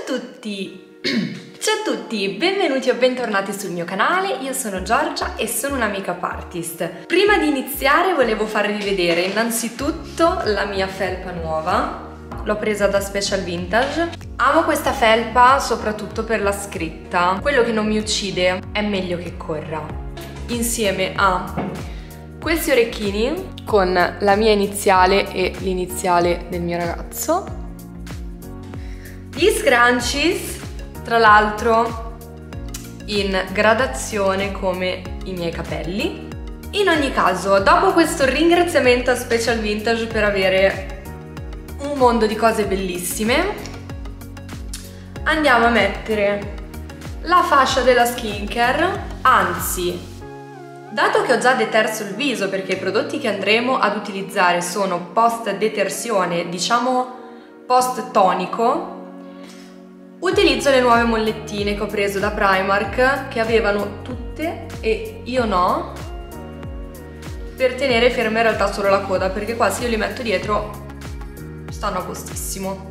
tutti! Ciao a tutti, benvenuti o bentornati sul mio canale, io sono Giorgia e sono una make-up artist. Prima di iniziare volevo farvi vedere innanzitutto la mia felpa nuova, l'ho presa da Special Vintage. Amo questa felpa soprattutto per la scritta, quello che non mi uccide è meglio che corra, insieme a questi orecchini con la mia iniziale e l'iniziale del mio ragazzo, gli scrunchies, tra l'altro in gradazione come i miei capelli. In ogni caso, dopo questo ringraziamento a Special Vintage per avere un mondo di cose bellissime, andiamo a mettere la fascia della skincare. Anzi, dato che ho già deterso il viso, perché i prodotti che andremo ad utilizzare sono post detersione, diciamo post tonico, utilizzo le nuove mollettine che ho preso da Primark, che avevano tutte e io no, per tenere ferma in realtà solo la coda, perché qua se io li metto dietro stanno a postissimo.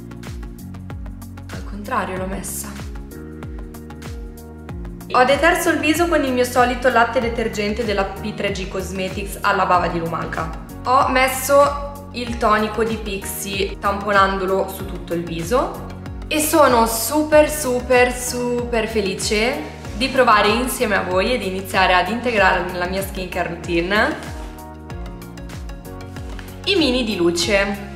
Al contrario l'ho messa. Ho deterso il viso con il mio solito latte detergente della P3G Cosmetics alla bava di lumaca. Ho messo il tonico di Pixi tamponandolo su tutto il viso e sono super felice di provare insieme a voi e di iniziare ad integrare nella mia skincare routine i mini di luce.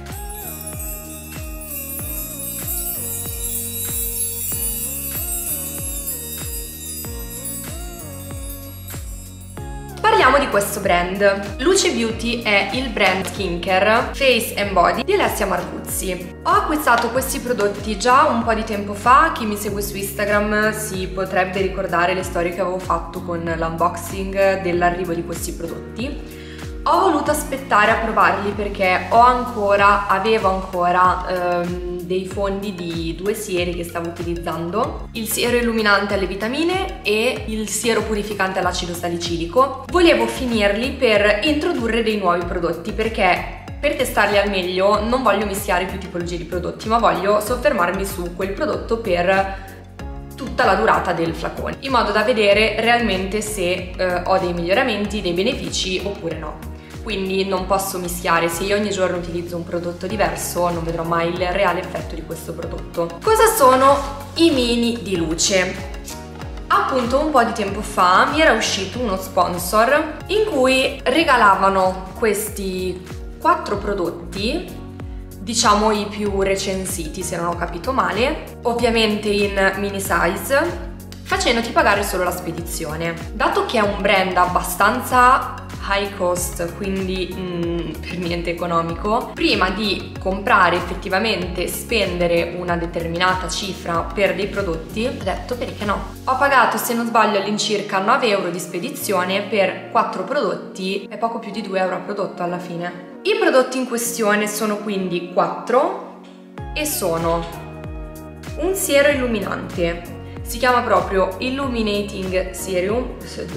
Parliamo di questo brand. Luce Beauty è il brand skincare Face and Body di Alessia Marcuzzi. Ho acquistato questi prodotti già un po' di tempo fa, chi mi segue su Instagram si potrebbe ricordare le storie che avevo fatto con l'unboxing dell'arrivo di questi prodotti. Ho voluto aspettare a provarli perché avevo ancora dei fondi di due sieri che stavo utilizzando, il siero illuminante alle vitamine e il siero purificante all'acido salicilico. Volevo finirli per introdurre dei nuovi prodotti, perché per testarli al meglio non voglio mischiare più tipologie di prodotti, ma voglio soffermarmi su quel prodotto per tutta la durata del flacone, in modo da vedere realmente se ho dei miglioramenti, dei benefici oppure no. Quindi non posso mischiare, se io ogni giorno utilizzo un prodotto diverso non vedrò mai il reale effetto di questo prodotto. Cosa sono i mini di luce? Appunto un po' di tempo fa mi era uscito uno sponsor in cui regalavano questi 4 prodotti, diciamo i più recensiti se non ho capito male, ovviamente in mini size, facendoti pagare solo la spedizione. Dato che è un brand abbastanza high cost, quindi per niente economico, prima di comprare effettivamente spendere una determinata cifra per dei prodotti, ho detto perché no. Ho pagato, se non sbaglio, all'incirca 9 euro di spedizione per 4 prodotti e poco più di 2 euro a prodotto alla fine. I prodotti in questione sono quindi 4 e sono un siero illuminante, si chiama proprio Illuminating Serum,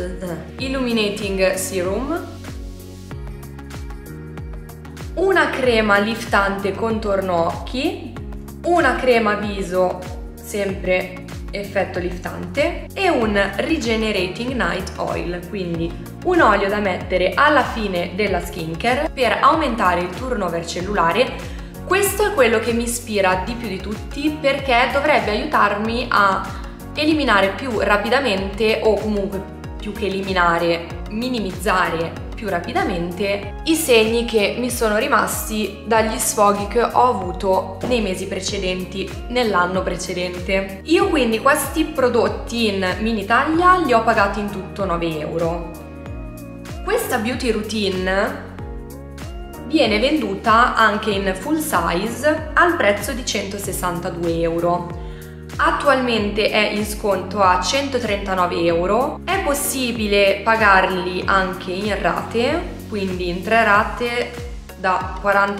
una crema liftante contorno occhi, una crema viso sempre effetto liftante e un Regenerating Night Oil, quindi un olio da mettere alla fine della skincare per aumentare il turnover cellulare. Questo è quello che mi ispira di più di tutti, perché dovrebbe aiutarmi a eliminare più rapidamente, o comunque più che eliminare, minimizzare più rapidamente i segni che mi sono rimasti dagli sfoghi che ho avuto nei mesi precedenti, nell'anno precedente. Io quindi questi prodotti in mini taglia li ho pagati in tutto 9 euro. Questa beauty routine viene venduta anche in full size al prezzo di 162 euro. Attualmente è in sconto a 139 euro, è possibile pagarli anche in rate, quindi in 3 rate da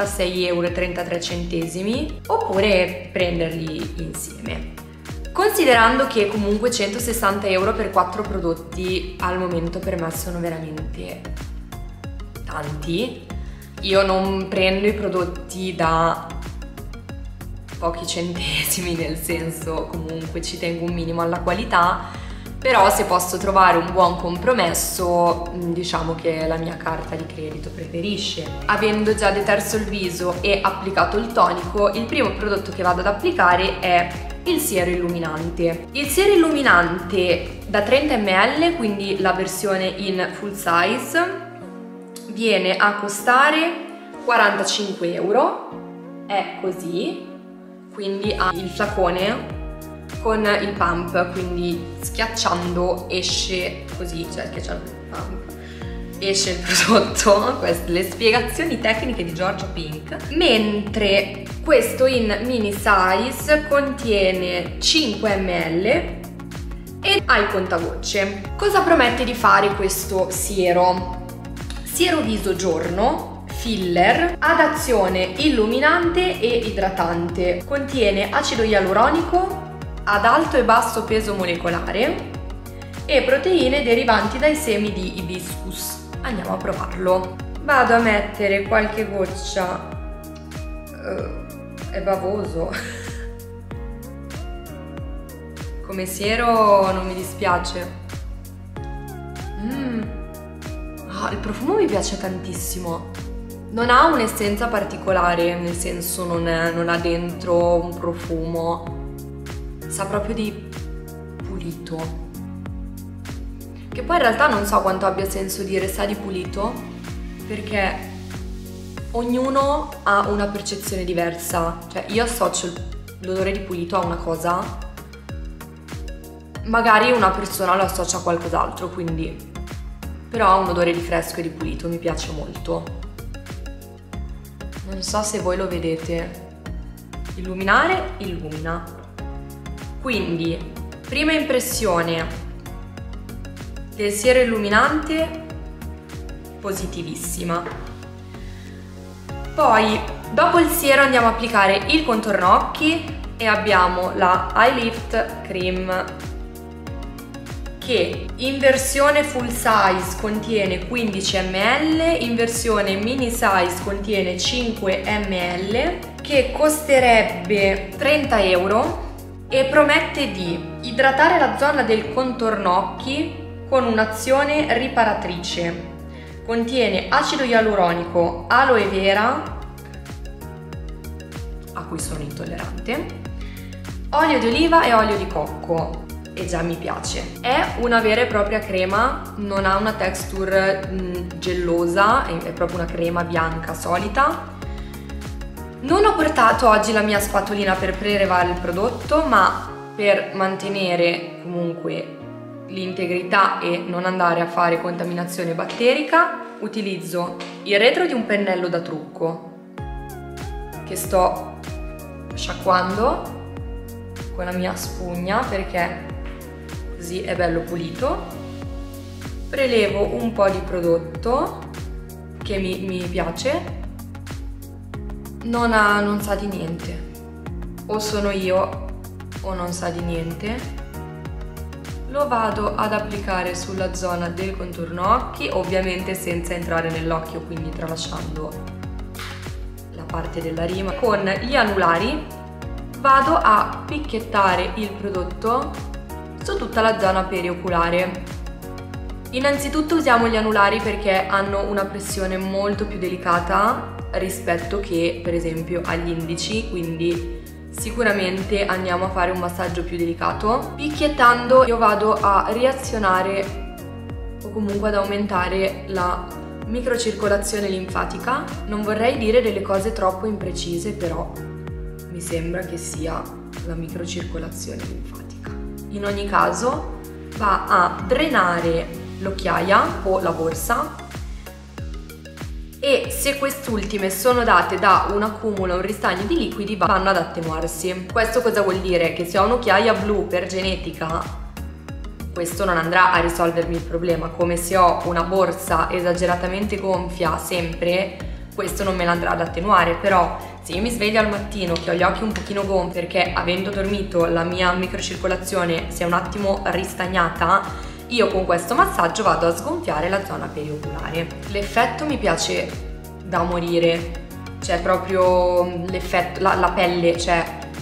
46,33 euro, oppure prenderli insieme. Considerando che comunque 160 euro per 4 prodotti al momento per me sono veramente tanti, io non prendo i prodotti da pochi centesimi, nel senso comunque ci tengo un minimo alla qualità, però se posso trovare un buon compromesso diciamo che la mia carta di credito preferisce. Avendo già deterso il viso e applicato il tonico, il primo prodotto che vado ad applicare è il siero illuminante. Il siero illuminante da 30 ml, quindi la versione in full size, viene a costare 45 euro, è così, quindi ha il flacone con il pump, quindi schiacciando esce così, cioè schiacciando il pump esce il prodotto. Queste le spiegazioni tecniche di Giorgia Pink. Mentre questo in mini size contiene 5 ml e ha il contagocce. Cosa promette di fare questo siero? Siero viso giorno, filler, ad azione illuminante e idratante. Contiene acido ialuronico ad alto e basso peso molecolare e proteine derivanti dai semi di ibiscus. Andiamo a provarlo. Vado a mettere qualche goccia, è bavoso. Come siero non mi dispiace. Il profumo mi piace tantissimo. Non ha un'essenza particolare, nel senso non ha dentro un profumo, sa proprio di pulito, che poi in realtà non so quanto abbia senso dire sa di pulito, perché ognuno ha una percezione diversa. Cioè io associo l'odore di pulito a una cosa, magari una persona lo associa a qualcos'altro, quindi però ha un odore di fresco e di pulito, mi piace molto. Non so se voi lo vedete. Illuminare, illumina. Quindi, prima impressione del siero illuminante, positivissima. Poi, dopo il siero andiamo a applicare il contorno occhi e abbiamo la Eye Lift Cream, che in versione full size contiene 15 ml, in versione mini size contiene 5 ml, che costerebbe 30 euro e promette di idratare la zona del contorno occhi con un'azione riparatrice. Contiene acido ialuronico, aloe vera, a cui sono intollerante, olio di oliva e olio di cocco. E già mi piace. È una vera e propria crema, non ha una texture gellosa, è proprio una crema bianca solita. Non ho portato oggi la mia spatolina per prelevare il prodotto, ma per mantenere comunque l'integrità e non andare a fare contaminazione batterica utilizzo il retro di un pennello da trucco che sto sciacquando con la mia spugna perché così è bello pulito. Prelevo un po' di prodotto che mi piace, non sa di niente, o sono io o non sa di niente. Lo vado ad applicare sulla zona del contorno occhi, ovviamente senza entrare nell'occhio, quindi tralasciando la parte della rima. Con gli anulari vado a picchiettare il prodotto su tutta la zona perioculare. Innanzitutto usiamo gli anulari perché hanno una pressione molto più delicata rispetto che per esempio agli indici, quindi sicuramente andiamo a fare un massaggio più delicato. Picchiettando io vado a riazionare o comunque ad aumentare la microcircolazione linfatica. Non vorrei dire delle cose troppo imprecise, però mi sembra che sia la microcircolazione linfatica. In ogni caso va a drenare l'occhiaia o la borsa, e se quest'ultime sono date da un accumulo, un ristagno di liquidi, vanno ad attenuarsi. Questo cosa vuol dire? Che se ho un'occhiaia blu per genetica, questo non andrà a risolvermi il problema, come se ho una borsa esageratamente gonfia sempre, questo non me l'andrà ad attenuare. Però se io mi sveglio al mattino che ho gli occhi un pochino gonfi perché avendo dormito la mia microcircolazione si è un attimo ristagnata, io con questo massaggio vado a sgonfiare la zona perioculare. L'effetto mi piace da morire, cioè proprio l'effetto, la pelle, cioè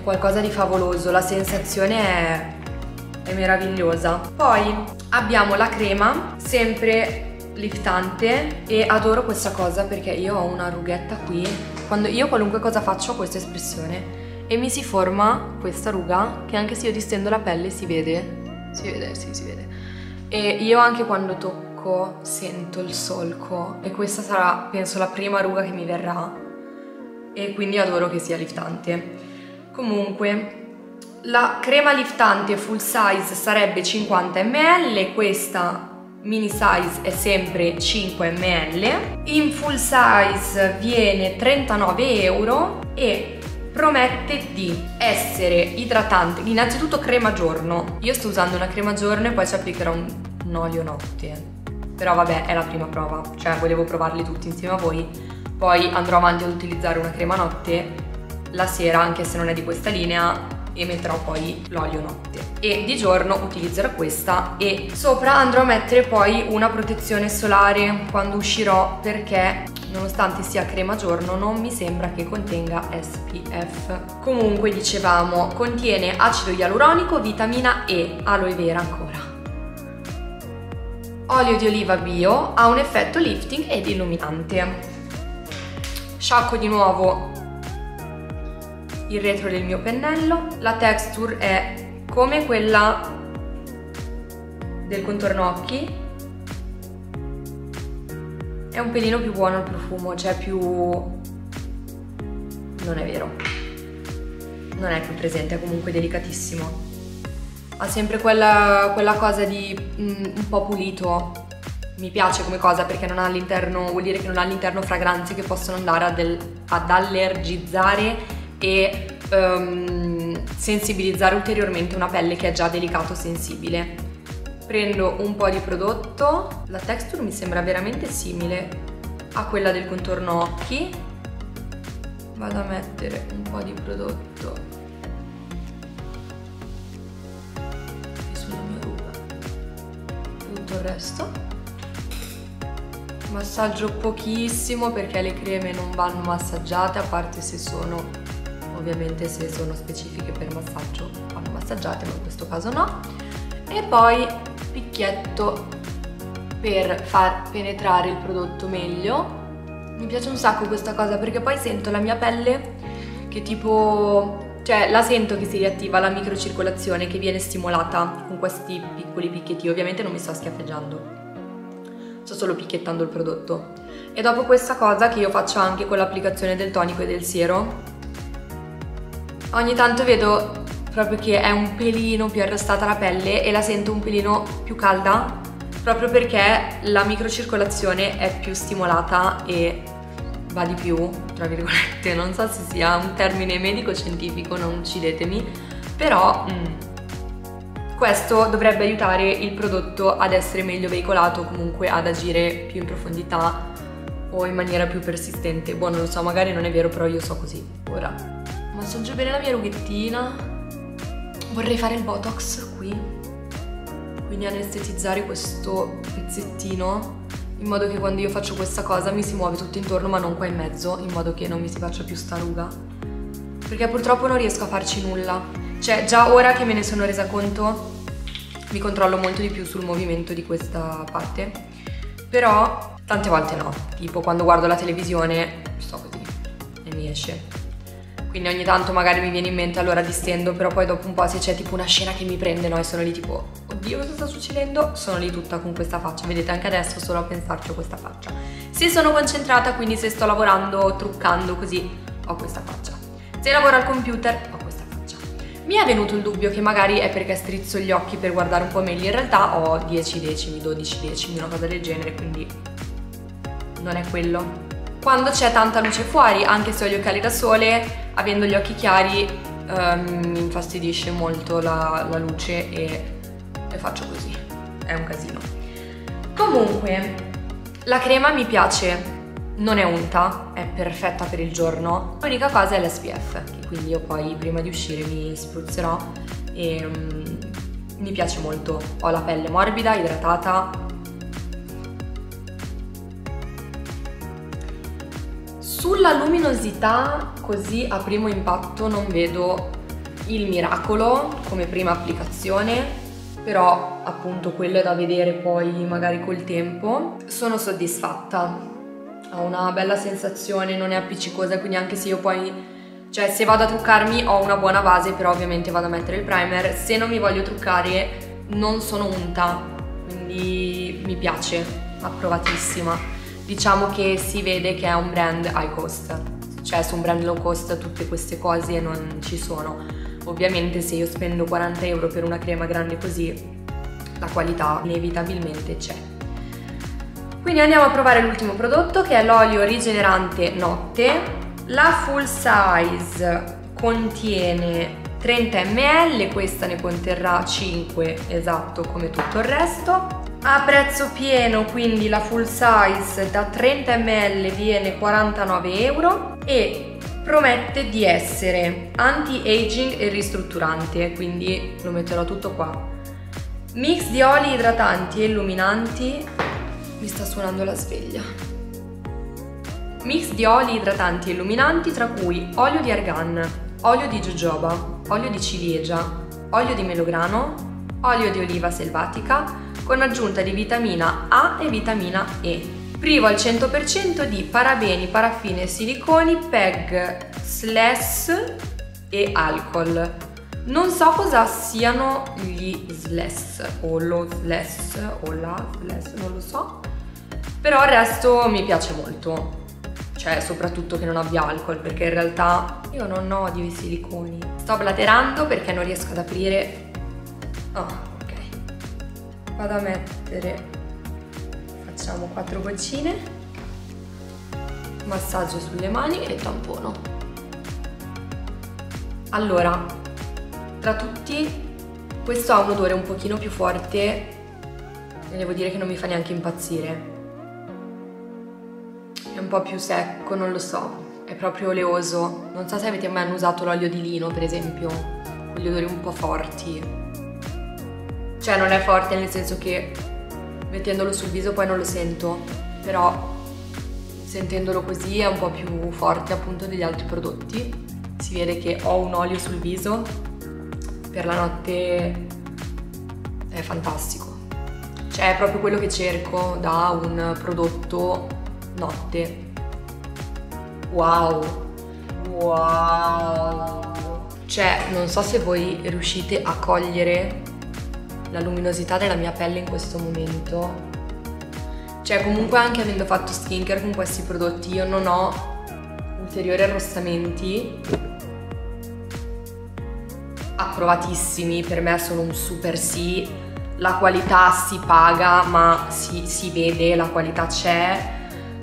qualcosa di favoloso, la sensazione è meravigliosa. Poi abbiamo la crema, sempre liftante, e adoro questa cosa perché io ho una rughetta qui. Quando io qualunque cosa faccio ho questa espressione e mi si forma questa ruga che anche se io distendo la pelle si vede. Si vede, sì, si vede. E io anche quando tocco sento il solco e questa sarà, penso, la prima ruga che mi verrà e quindi adoro che sia liftante. Comunque la crema liftante full size sarebbe 50 ml, questa mini size è sempre 5 ml, in full size viene 39 euro e promette di essere idratante. Innanzitutto crema giorno, io sto usando una crema giorno e poi ci applicherò un olio notte, però vabbè, è la prima prova, cioè volevo provarli tutti insieme a voi, poi andrò avanti ad utilizzare una crema notte la sera anche se non è di questa linea e metterò poi l'olio notte, e di giorno utilizzerò questa e sopra andrò a mettere poi una protezione solare quando uscirò, perché nonostante sia crema giorno non mi sembra che contenga SPF. Comunque dicevamo, contiene acido ialuronico, vitamina E, aloe vera ancora, olio di oliva bio, ha un effetto lifting ed illuminante. Sciacquo di nuovo il retro del mio pennello, la texture è come quella del contorno occhi, è un pelino più buono il profumo, cioè più... non è vero, non è più presente, è comunque delicatissimo, ha sempre quella cosa di un po' pulito. Mi piace come cosa perché non ha all'interno, vuol dire che non ha all'interno fragranze che possono andare ad allergizzare e sensibilizzare ulteriormente una pelle che è già delicata o sensibile. Prendo un po' di prodotto, la texture mi sembra veramente simile a quella del contorno occhi, vado a mettere un po' di prodotto sulla mia ruga, tutto il resto. Massaggio pochissimo perché le creme non vanno massaggiate, a parte se sono, ovviamente se sono specifiche per massaggio vanno massaggiate, ma in questo caso no. E poi picchietto per far penetrare il prodotto meglio. Mi piace un sacco questa cosa perché poi sento la mia pelle che tipo, cioè la sento che si riattiva la microcircolazione, che viene stimolata con questi piccoli picchietti. Ovviamente non mi sto schiaffeggiando, sto solo picchiettando il prodotto. E dopo questa cosa, che io faccio anche con l'applicazione del tonico e del siero, ogni tanto vedo proprio che è un pelino più arrostata la pelle e la sento un pelino più calda, proprio perché la microcircolazione è più stimolata e va di più, tra virgolette. Non so se sia un termine medico-scientifico, non uccidetemi, però questo dovrebbe aiutare il prodotto ad essere meglio veicolato, comunque ad agire più in profondità o in maniera più persistente. Boh, non lo so, magari non è vero, però io so così. Ora massaggio bene la mia rughettina, vorrei fare il botox qui, quindi anestetizzare questo pezzettino in modo che quando io faccio questa cosa mi si muove tutto intorno ma non qua in mezzo, in modo che non mi si faccia più sta ruga, perché purtroppo non riesco a farci nulla. Cioè già ora che me ne sono resa conto mi controllo molto di più sul movimento di questa parte, però tante volte no, tipo quando guardo la televisione sto così e mi esce. Quindi ogni tanto magari mi viene in mente, allora distendo, però poi dopo un po' se c'è tipo una scena che mi prende, no, e sono lì tipo, oddio cosa sta succedendo? Sono lì tutta con questa faccia, vedete anche adesso solo a pensarci ho questa faccia. Se sono concentrata, quindi se sto lavorando, truccando così, ho questa faccia. Se lavoro al computer, ho questa faccia. Mi è venuto il dubbio che magari è perché strizzo gli occhi per guardare un po' meglio, in realtà ho 10 decimi, 12 decimi, una cosa del genere, quindi non è quello. Quando c'è tanta luce fuori, anche se ho gli occhiali da sole, avendo gli occhi chiari mi infastidisce molto la luce e faccio così, è un casino. Comunque la crema mi piace, non è unta, è perfetta per il giorno, l'unica cosa è l'SPF, che quindi io poi prima di uscire mi spruzzerò e mi piace molto, ho la pelle morbida, idratata. Sulla luminosità, così a primo impatto non vedo il Miracolo come prima applicazione, però appunto quello è da vedere poi magari col tempo. Sono soddisfatta, ha una bella sensazione, non è appiccicosa, quindi anche se io poi, cioè se vado a truccarmi ho una buona base, però ovviamente vado a mettere il primer. Se non mi voglio truccare non sono unta, quindi mi piace, approvatissima. Diciamo che si vede che è un brand high cost, cioè su un brand low cost tutte queste cose non ci sono. Ovviamente se io spendo 40 euro per una crema grande così, la qualità inevitabilmente c'è. Quindi andiamo a provare l'ultimo prodotto, che è l'olio rigenerante notte. La full size contiene 30 ml, questa ne conterrà 5, esatto come tutto il resto. A prezzo pieno, quindi la full size da 30 ml viene 49 euro e promette di essere anti-aging e ristrutturante, quindi lo metterò tutto qua. Mix di oli idratanti e illuminanti. Mi sta suonando la sveglia. Mix di oli idratanti e illuminanti, tra cui olio di argan, olio di jojoba, olio di ciliegia, olio di melograno, olio di oliva selvatica, con aggiunta di vitamina A e vitamina E. Privo al 100% di parabeni, paraffine, siliconi, PEG, SLES e alcol. Non so cosa siano gli SLES o lo SLES o la SLES, non lo so, però il resto mi piace molto. Cioè soprattutto che non abbia alcol, perché in realtà io non odio i siliconi. Sto blaterando perché non riesco ad aprire. Ok, vado a mettere, facciamo 4 goccine, massaggio sulle mani e tampono. Allora, tra tutti questo ha un odore un pochino più forte e devo dire che non mi fa neanche impazzire. È un po' più secco, non lo so, è proprio oleoso. Non so se avete mai usato l'olio di lino, per esempio, quegli odori un po' forti. Cioè non è forte nel senso che mettendolo sul viso poi non lo sento, però sentendolo così è un po' più forte appunto degli altri prodotti. Si vede che ho un olio sul viso, per la notte è fantastico. Cioè è proprio quello che cerco da un prodotto notte. Wow, cioè non so se voi riuscite a cogliere la luminosità della mia pelle in questo momento. Cioè comunque anche avendo fatto skincare con questi prodotti io non ho ulteriori arrossamenti. Approvatissimi, per me sono un super sì. La qualità si paga, ma si vede, la qualità c'è.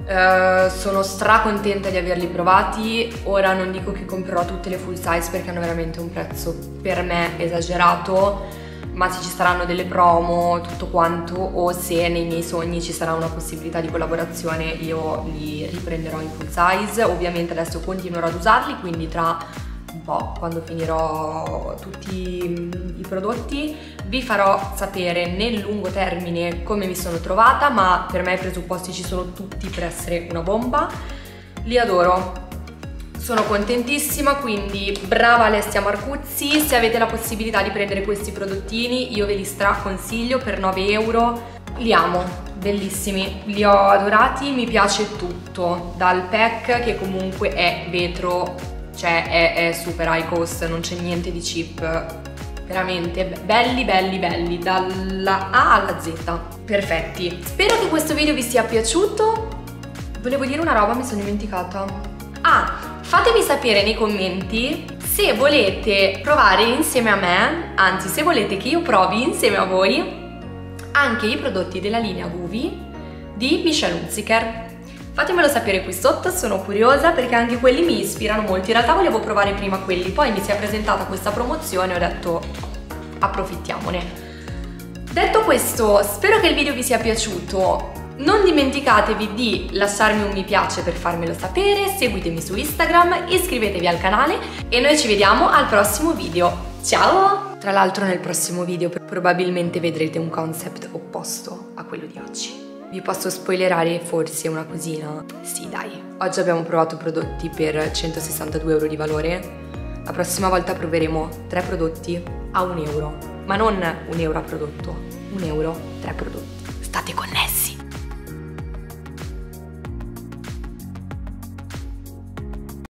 Sono stracontenta di averli provati. Ora non dico che comprerò tutte le full size perché hanno veramente un prezzo per me esagerato, ma se ci saranno delle promo, tutto quanto, o se nei miei sogni ci sarà una possibilità di collaborazione, io li riprenderò in full size. Ovviamente adesso continuerò ad usarli, quindi tra un po', quando finirò tutti i prodotti, vi farò sapere nel lungo termine come mi sono trovata, ma per me i presupposti ci sono tutti per essere una bomba. Li adoro. Sono contentissima, quindi brava Alessia Marcuzzi. Se avete la possibilità di prendere questi prodottini io ve li straconsiglio per 9 euro. Li amo, bellissimi, li ho adorati, mi piace tutto, dal pack che comunque è vetro, cioè è super high cost, non c'è niente di cheap, veramente belli belli belli, dalla A alla Z, perfetti. Spero che questo video vi sia piaciuto. Volevo dire una roba, mi sono dimenticata. Fatemi sapere nei commenti se volete provare insieme a me, anzi se volete che io provi insieme a voi anche i prodotti della linea Guvi di Michelle Hunziker. Fatemelo sapere qui sotto, sono curiosa perché anche quelli mi ispirano molto. In realtà volevo provare prima quelli, poi mi si è presentata questa promozione e ho detto approfittiamone. Detto questo, spero che il video vi sia piaciuto. Non dimenticatevi di lasciarmi un mi piace per farmelo sapere, seguitemi su Instagram, iscrivetevi al canale e noi ci vediamo al prossimo video. Ciao! Tra l'altro nel prossimo video probabilmente vedrete un concept opposto a quello di oggi. Vi posso spoilerare forse una cosina? Sì dai, oggi abbiamo provato prodotti per 162 euro di valore. La prossima volta proveremo 3 prodotti a 1 euro, ma non 1 euro a prodotto, 1 euro 3 prodotti.